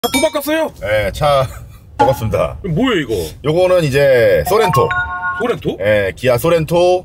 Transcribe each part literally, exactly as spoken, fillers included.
차 또 바꿨어요? 네, 차 바꿨습니다. 뭐예요 이거? 요거는 이제 소렌토. 소렌토? 네, 기아 소렌토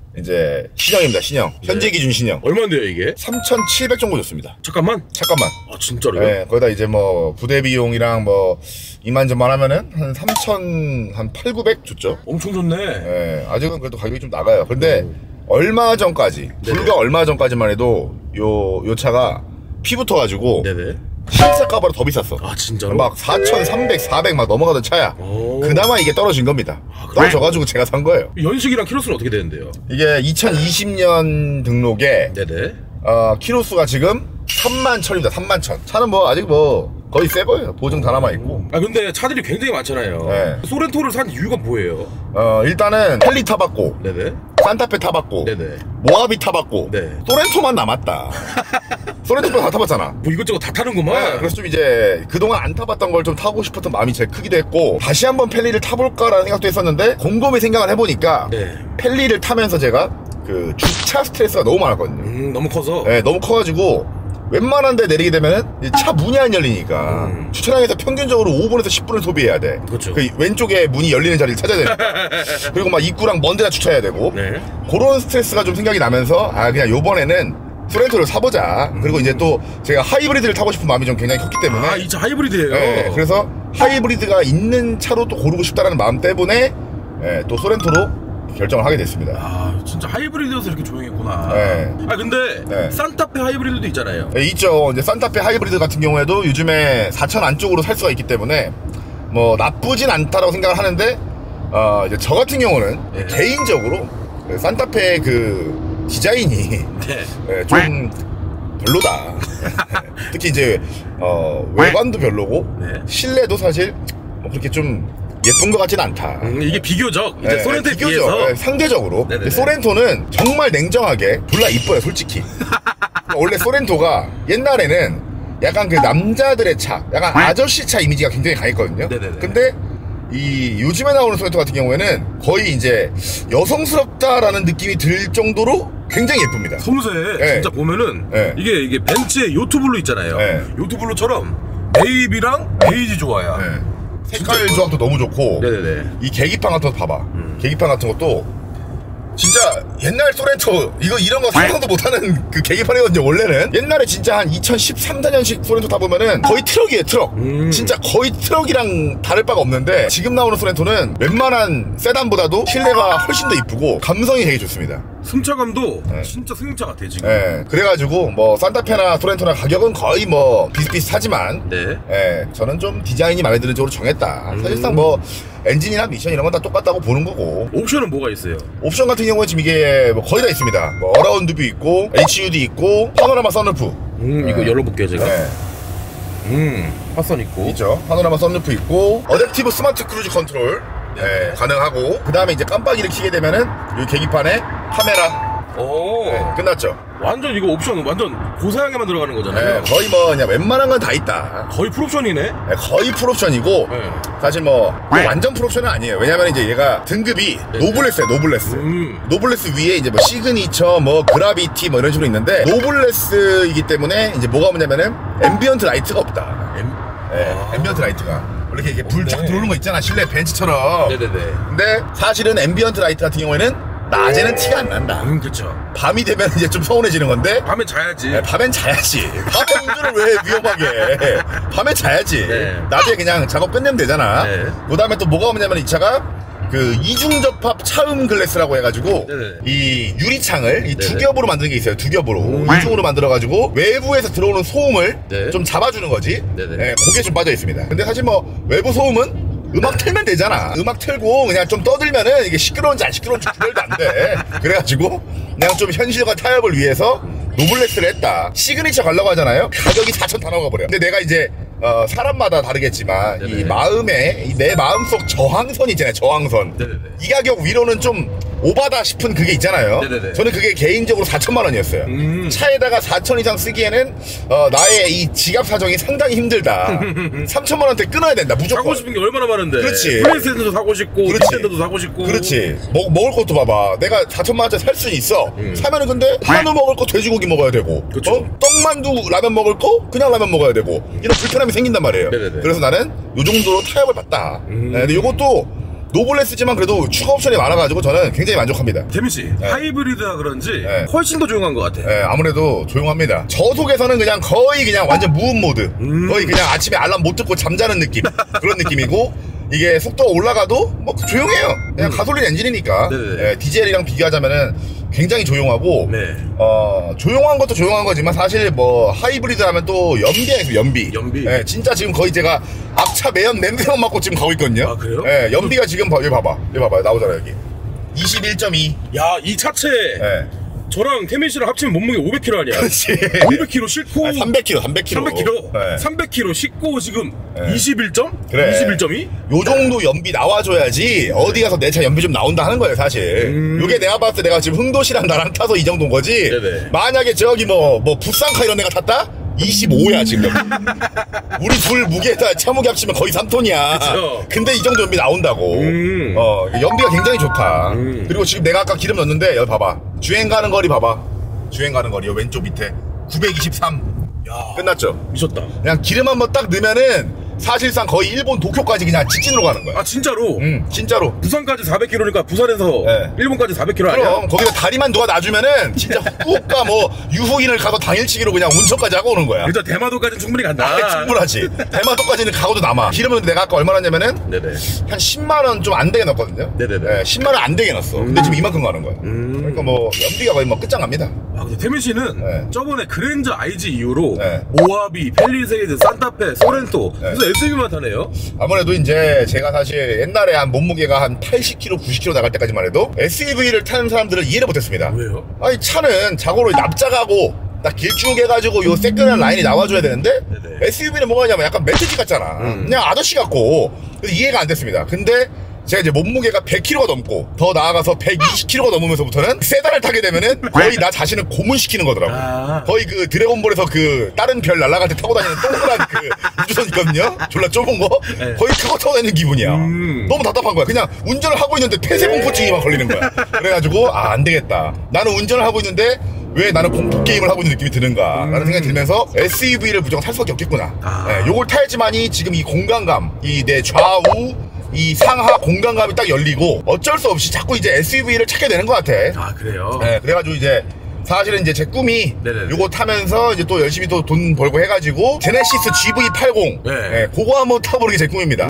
이제 신형입니다. 신형. 네. 현재 기준 신형. 얼마인데요 이게? 삼천칠백 정도 줬습니다. 잠깐만. 잠깐만. 아 진짜로요? 네, 거기다 이제 뭐 부대 비용이랑 뭐 이만저만 하면은 한 삼천 한 팔구백 줬죠. 엄청 좋네. 네, 아직은 그래도 가격이 좀 나가요. 근데 오. 얼마 전까지, 네네. 불과 얼마 전까지만 해도 요, 요 차가 피 붙어가지고 네네. 신차가보다 더 비쌌어. 아 진짜로? 막 사천삼백, 사백 막 넘어가던 차야. 오. 그나마 이게 떨어진 겁니다. 아, 그래? 떨어져가지고 제가 산 거예요. 연식이랑 키로수는 어떻게 되는데요? 이게 이천이십 년 등록에 네네. 어, 키로수가 지금 삼만 천입니다. 삼만 천. 차는 뭐 아직 뭐 거의 새 거예요. 보증 다 남아있고. 아 근데 차들이 굉장히 많잖아요. 네. 소렌토를 산 이유가 뭐예요? 어, 일단은 펠리 타봤고 네네. 산타페 타봤고 네네. 모하비 타봤고 네. 소렌토만 남았다. 소렌토만 다 타봤잖아. 뭐 이것저것 다 타는구만. 네, 그래서 좀 이제 그동안 안 타봤던 걸 좀 타고 싶었던 마음이 제일 크기도 했고 다시 한번 펠리를 타볼까라는 생각도 했었는데 곰곰이 생각을 해보니까 네. 펠리를 타면서 제가 그 주차 스트레스가 너무 많았거든요. 음 너무 커서. 네, 너무 커가지고 웬만한 데 내리게 되면은 차 문이 안 열리니까 음. 주차장에서 평균적으로 오 분에서 십 분을 소비해야 돼. 그렇죠. 그 왼쪽에 문이 열리는 자리를 찾아야 돼. 그리고 막 입구랑 먼 데나 주차해야 되고. 네. 그런 스트레스가 좀 생각이 나면서 아 그냥 요번에는 소렌토를 사보자. 음. 그리고 이제 또 제가 하이브리드를 타고 싶은 마음이 좀 굉장히 컸기 때문에 아 이 차 하이브리드예요. 네, 그래서 하이브리드가 있는 차로 또 고르고 싶다라는 마음 때문에 네, 또 소렌토로 결정을 하게 됐습니다. 아 진짜 하이브리드여서 이렇게 조용했구나. 네. 아 근데 네. 산타페 하이브리드도 있잖아요. 네, 있죠. 이제 산타페 하이브리드 같은 경우에도 요즘에 사천 안쪽으로 살 수가 있기 때문에 뭐 나쁘진 않다라고 생각을 하는데 어, 이제 저 같은 경우는 네. 개인적으로 산타페 그 디자인이 네. 네, 좀 별로다. 특히 이제 어, 외관도 별로고 네. 실내도 사실 뭐 그렇게 좀 예쁜 것 같지는 않다. 음, 이게 비교적 이제 네, 소렌토에 비교적, 비해서 네, 상대적으로 네네네. 소렌토는 정말 냉정하게 졸라 이뻐요 솔직히. 원래 소렌토가 옛날에는 약간 그 남자들의 차, 약간 아저씨 차 이미지가 굉장히 강했거든요. 네네네. 근데 이 요즘에 나오는 소렌토 같은 경우에는 거의 이제 여성스럽다라는 느낌이 들 정도로 굉장히 예쁩니다. 섬세. 네. 진짜 보면은 네. 이게 이게 벤츠의 요트블루 있잖아요. 네. 요트블루처럼 네이비랑 베이지 좋아야. 네. 색깔 조합도 너무 좋고. 네네네. 이 계기판 같은 거 봐봐. 음. 계기판 같은 것도 진짜 옛날 소렌토 이거 이런 거 상상도 못하는 그 계기판이거든요. 원래는 옛날에 진짜 한 이천십삼, 사년식 소렌토 타보면은 거의 트럭이에요. 트럭. 음. 진짜 거의 트럭이랑 다를 바가 없는데 지금 나오는 소렌토는 웬만한 세단보다도 실내가 훨씬 더 이쁘고 감성이 되게 좋습니다. 승차감도 네. 진짜 승용차 같아 지금. 예, 그래가지고 뭐 산타페나 소렌토나 가격은 거의 뭐 비슷비슷하지만 네. 예, 저는 좀 디자인이 마음에 드는 쪽으로 정했다. 음. 사실상 뭐 엔진이나 미션 이런 건 다 똑같다고 보는 거고. 옵션은 뭐가 있어요? 옵션 같은 경우에 지금 이게 뭐 거의 다 있습니다. 뭐 어라운드 뷰 있고 에이치유디 있고 파노라마 선루프. 음 이거 네. 열어볼게요 제가. 네, 음 화선 있고. 있죠. 파노라마 선루프 있고 어댑티브 스마트 크루즈 컨트롤 네, 가능하고 그 다음에 이제 깜빡이를 켜게 되면은 이 계기판에 카메라. 오. 네, 끝났죠. 완전 이거 옵션 완전 고사양에만 들어가는 거잖아요. 네, 거의 뭐 그냥 웬만한 건 다 있다. 거의 풀옵션이네. 네, 거의 풀옵션이고 네. 사실 뭐 완전 풀옵션은 아니에요. 왜냐면 이제 얘가 등급이 네. 노블레스예요. 노블레스. 음. 노블레스 위에 이제 뭐 시그니처, 뭐 그라비티 뭐 이런 식으로 있는데 노블레스이기 때문에 이제 뭐가 뭐냐면은 앰비언트 라이트가 없다. 엠... 네, 아. 앰비언트 라이트가 원래 이렇게 불 쫙 네. 들어오는 거 있잖아. 실내 벤츠처럼. 네네네. 근데 사실은 앰비언트 라이트 같은 경우에는 낮에는 티가 안 난다. 음 그쵸. 밤이 되면 이제 좀 서운해지는 건데 밤에 자야지. 네, 밤엔 자야지. 밤에 운전을 왜 위험하게? 밤에 자야지. 네. 낮에 그냥 작업 끝내면 되잖아. 네. 그 다음에 또 뭐가 없냐면 이 차가 그 이중접합 차음 글래스라고 해가지고 네네. 이 유리창을 이 두 네네. 겹으로 만드는 게 있어요. 두 겹으로 음. 이중으로 만들어가지고 외부에서 들어오는 소음을 네. 좀 잡아주는 거지. 네네. 네, 그게 좀 빠져 있습니다. 근데 사실 뭐 외부 소음은 음악 틀면 되잖아. 음악 틀고 그냥 좀 떠들면은 이게 시끄러운지 안 시끄러운지 구별도 안 돼. 그래가지고 그냥 좀 현실과 타협을 위해서 노블레스를 했다. 시그니처 가려고 하잖아요. 가격이 사천 다 나가 버려. 근데 내가 이제 어, 사람마다 다르겠지만 네네. 이 마음에 이 내 마음속 저항선 있잖아요. 저항선. 네네네. 이 가격 위로는 좀 오바다 싶은 그게 있잖아요. 네네네. 저는 그게 개인적으로 사천만 원이었어요. 음. 차에다가 사천 이상 쓰기에는 어, 나의 이 지갑 사정이 상당히 힘들다. 삼천만 원대 끊어야 된다. 무조건. 사고 싶은 게 얼마나 많은데. 그렇지. 플레이스테이션도 사고 싶고, 그렇지. 닌텐도도 사고 싶고. 그렇지. 먹, 먹을 것도 봐봐. 내가 사천만 원짜리 살 수는 있어. 음. 사면은 근데 한우 먹을 거 돼지고기 먹어야 되고, 그쵸. 어? 떡만두 라면 먹을 거 그냥 라면 먹어야 되고, 이런 불편함이 생긴단 말이에요. 네네네. 그래서 나는 요 정도로 타협을 봤다. 음. 네, 근데 요것도 노블레스지만 그래도 추가 옵션이 많아가지고 저는 굉장히 만족합니다. 재민씨, 네. 하이브리드라 그런지 네. 훨씬 더 조용한 것 같아. 네, 아무래도 조용합니다. 저속에서는 그냥 거의 그냥 완전 무음 모드. 음. 거의 그냥 아침에 알람 못 듣고 잠자는 느낌. 그런 느낌이고, 이게 속도가 올라가도 뭐 조용해요. 그냥 음. 가솔린 엔진이니까. 네네. 네, 디젤이랑 비교하자면은 굉장히 조용하고, 네. 어, 조용한 것도 조용한 거지만 사실 뭐 하이브리드 하면 또 연비가 있어요, 연비. 연비. 네, 진짜 지금 거의 제가 앞차 매연 냄새만 맡고 지금 가고 있거든요. 아, 그래요? 네, 연비가 지금 봐, 여기 봐봐. 여기 봐봐. 나오잖아, 여기. 이십일 점 이. 야, 이 차체 네. 저랑 태민 씨랑 합치면 몸무게 오백 킬로그램 아니야? 그렇지. 오백 킬로그램 싣고 아니, 삼백 킬로그램, 삼백 킬로그램. 삼백 킬로그램? 네. 삼백 킬로그램 싣고 지금 네. 이십일 점? 그래. 이십일 점 이? 요 정도 연비 나와줘야지 어디 가서 내 차 연비 좀 나온다 하는 거예요, 사실. 음. 요게 내가 봤을 때 내가 지금 흥도시랑 나랑 타서 이 정도인 거지. 네네. 만약에 저기 뭐, 뭐, 부산카 이런 데가 탔다? 이십오야, 지금. 우리 둘 무게에다 차 무게 합치면 거의 삼 톤이야. 그쵸. 근데 이 정도 연비 나온다고. 음. 어, 연비가 굉장히 좋다. 음. 그리고 지금 내가 아까 기름 넣었는데, 여기 봐봐. 주행 가는 거리 봐봐. 주행 가는 거리, 여기 왼쪽 밑에. 구백이십삼. 야, 끝났죠? 미쳤다. 그냥 기름 한번 딱 넣으면은 사실상 거의 일본 도쿄까지 그냥 직진으로 가는 거야. 아, 진짜로? 응, 진짜로. 부산까지 사백 킬로미터니까 부산에서 네. 일본까지 사백 킬로미터 아니야? 그럼 거기다 다리만 누가 놔주면은 진짜 후쿠오카 뭐 유후인을 가서 당일치기로 그냥 운전까지 하고 오는 거야. 일단 대마도까지는 충분히 간다. 아, 충분하지. 대마도까지는 가고도 남아. 기름은 내가 아까 얼마 넣었냐면은 네네. 한 십만 원 좀 안 되게 넣었거든요. 네네네. 네, 십만 원 안 되게 넣었어. 근데 지금 이만큼 가는 거야. 음. 그러니까 뭐 연비가 거의 뭐 끝장납니다. 아, 근데 태민 씨는 네. 저번에 그랜저 아이지 이후로 네. 모하비, 펠리세이드, 산타페, 소렌토 네. 그래서 에스유브만 타네요. 아무래도 이제 제가 사실 옛날에 한 몸무게가 한 팔십 킬로그램, 구십 킬로그램 나갈 때까지만 해도 에스유브이를 타는 사람들을 이해를 못했습니다. 왜요? 아니 차는 자고로 납작하고 딱 길쭉 해가지고 요 새끈한 라인이 나와줘야 되는데 네네. 에스유브이는 뭐가 있냐면 약간 멘트지 같잖아. 음. 그냥 아저씨 같고 그래서 이해가 안 됐습니다. 근데 제가 이제 몸무게가 백 킬로그램가 넘고 더 나아가서 백이십 킬로그램가 넘으면서부터는 세단을 타게 되면은 거의 나 자신을 고문시키는 거더라고. 아. 거의 그 드래곤볼에서 그 다른 별 날아갈 때 타고 다니는 동그란 그 우주선 있거든요. 졸라 좁은 거. 네. 거의 그거 타고 다니는 기분이야. 음. 너무 답답한 거야. 그냥 운전을 하고 있는데 폐쇄공포증이 막 걸리는 거야. 그래가지고 아, 안 되겠다. 나는 운전을 하고 있는데 왜 나는 공포 게임을 하고 있는 느낌이 드는가 라는 생각이 들면서 에스유브이를 무조건 살 수밖에 없겠구나. 아. 네, 요걸 타야지만이 지금 이 공간감, 이 내 좌우 이 상하 공간감이 딱 열리고 어쩔 수 없이 자꾸 이제 에스유브이를 찾게 되는 것 같아. 아, 그래요? 네, 그래가지고 이제 사실은 이제 제 꿈이 네네네. 요거 타면서 이제 또 열심히 또 돈 벌고 해가지고 제네시스 지브이 팔십 네. 네, 그거 한번 타보는 게 제 꿈입니다.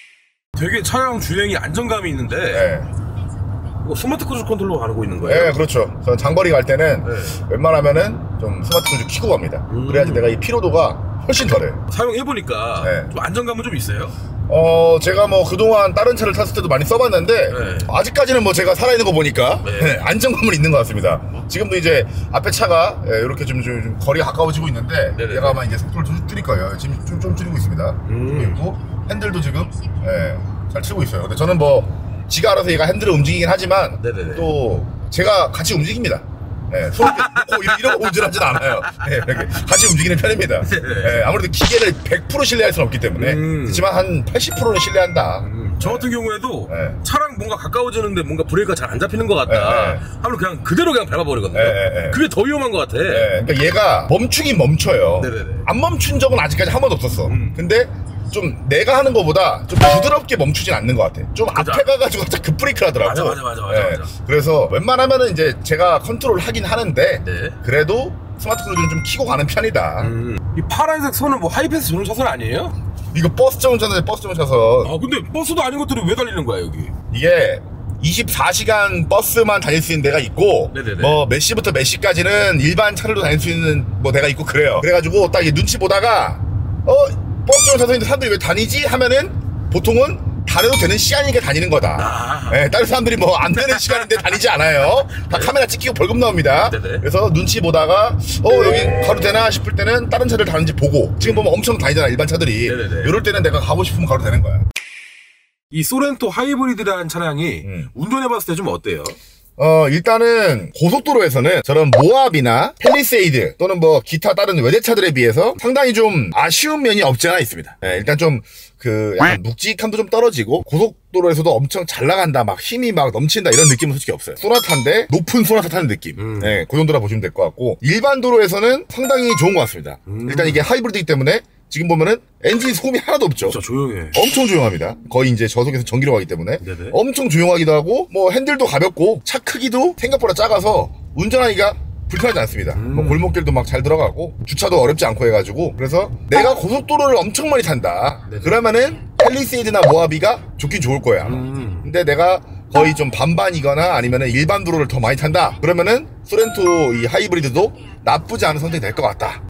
되게 차량 주행이 안정감이 있는데 네. 이거 스마트 크루즈 컨트롤로 가고 있는 거예요? 네, 그렇죠. 저는 장거리 갈 때는 네. 웬만하면은 좀 스마트 크루즈 켜고 갑니다. 음. 그래야지 내가 이 피로도가 훨씬 덜해요. 사용해보니까 네. 좀 안정감은 좀 있어요? 어, 제가 뭐 그동안 다른 차를 탔을 때도 많이 써봤는데 네. 아직까지는 뭐 제가 살아있는 거 보니까 네. 네, 안정감은 있는 것 같습니다. 지금도 이제 앞에 차가 예, 이렇게 좀, 좀, 좀 거리가 가까워지고 있는데 네네. 내가 아마 이제 속도를 좀 줄일 거예요. 지금 좀, 좀 줄이고 있습니다. 음. 그리고 핸들도 지금 예, 잘 치고 있어요. 근데 저는 뭐 지가 알아서 얘가 핸들을 움직이긴 하지만 네네네. 또 제가 같이 움직입니다. 예, 손을 놓고 이러- 이러고 운전하진 않아요. 예, 이렇게 같이 움직이는 편입니다. 예, 아무래도 기계를 백 퍼센트 신뢰할 수는 없기 때문에 음. 그렇지만 한 팔십 퍼센트는 신뢰한다. 음, 저 같은 경우에도 네. 차랑 뭔가 가까워지는데 뭔가 브레이크가 잘 안 잡히는 것 같다 네, 네. 하면 그냥 그대로 그냥 밟아버리거든요. 네, 네, 네. 그게 더 위험한 것 같아. 예, 그러니까 얘가 멈추긴 멈춰요. 네네네. 안 멈춘 적은 아직까지 한 번도 없었어. 음. 근데 좀 내가 하는 것보다 좀 부드럽게 멈추진 않는 것 같아. 좀 그죠. 앞에 가가지고 살짝 급브레이크를 하더라고. 맞아, 맞아, 맞아, 맞아, 예, 맞아. 그래서 웬만하면은 이제 제가 컨트롤 하긴 하는데 네. 그래도 스마트 크루즈는 좀 키고 가는 편이다. 음, 이 파란색 선은 뭐 하이패스 전용 차선 아니에요? 이거 버스 정차선에 버스 정차선. 아 근데 버스도 아닌 것들이 왜 달리는 거야 여기? 이게 이십사 시간 버스만 다닐 수 있는 데가 있고 네네네. 뭐 몇 시부터 몇 시까지는 일반 차로도 다닐 수 있는 뭐 데가 있고 그래요. 그래가지고 딱 이 눈치 보다가 어 버스 정차선인데 사람들이 왜 다니지 하면은 보통은 다녀도 되는 시간이니까 다니는 거다. 아. 예, 다른 사람들이 뭐 안 되는 시간인데 다니지 않아요. 다 네. 카메라 찍히고 벌금 나옵니다. 네네. 그래서 눈치 보다가 어 여기 가도 되나 싶을 때는 다른 차들 다는지 보고 지금 보면 엄청 다니잖아 일반 차들이. 네네네. 이럴 때는 내가 가고 싶으면 가도 되는 거야. 이 소렌토 하이브리드라는 차량이 음. 운전해봤을 때 좀 어때요? 어, 일단은 고속도로에서는 저런 모하비나 팰리세이드 또는 뭐 기타 다른 외제차들에 비해서 상당히 좀 아쉬운 면이 없지 않아 있습니다. 예, 일단 좀 그 약간 묵직함도 좀 떨어지고 고속도로에서도 엄청 잘 나간다, 막 힘이 막 넘친다 이런 느낌은 솔직히 없어요. 소나타인데 높은 소나타 타는 느낌. 음. 예, 그 정도라 보시면 될 것 같고 일반 도로에서는 상당히 좋은 것 같습니다. 음. 일단 이게 하이브리드이기 때문에 지금 보면은 엔진 소음이 하나도 없죠. 진짜 조용해. 엄청 조용합니다. 거의 이제 저속에서 전기로 가기 때문에 네네. 엄청 조용하기도 하고 뭐 핸들도 가볍고 차 크기도 생각보다 작아서 운전하기가 불편하지 않습니다. 음. 뭐 골목길도 막 잘 들어가고 주차도 어렵지 않고 해가지고 그래서 내가 고속도로를 엄청 많이 탄다. 네네. 그러면은 팰리세이드나 모하비가 좋긴 좋을 거야. 음. 근데 내가 거의 좀 반반이거나 아니면은 일반 도로를 더 많이 탄다. 그러면은 소렌토 이 하이브리드도 나쁘지 않은 선택이 될 것 같다.